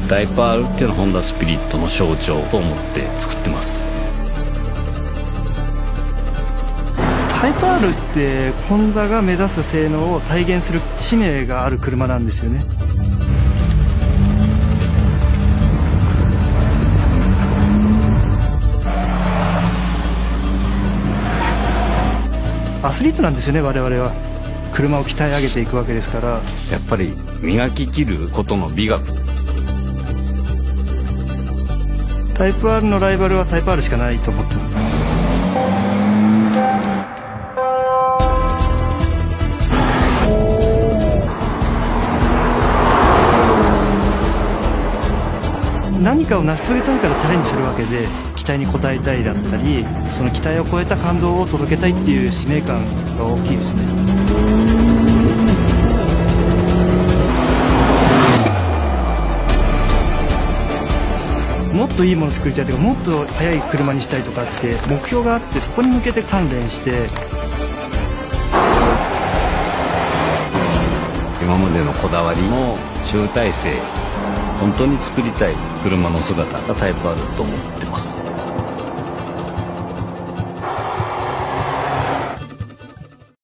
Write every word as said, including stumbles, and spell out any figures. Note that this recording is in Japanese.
タイプ アール っていうのはホンダスピリットの象徴と思って作ってます。 タイプ アール ってホンダが目指す性能を体現する使命がある車なんですよね。アスリートなんですよね。我々は車を鍛え上げていくわけですから。 やっぱり磨ききることの美学。 タイプ アール のライバルはタイプ アール しかないと思ってます。何かを成し遂げたいからチャレンジするわけで、期待に応えたいだったり、その期待を超えた感動を届けたいっていう使命感が大きいですね。もっといいものを作りたいとか、もっと速い車にしたいとかって目標があって、そこに向けて鍛錬して。 今までのこだわりの集大成、本当に作りたい車の姿がタイプ アール と思ってます。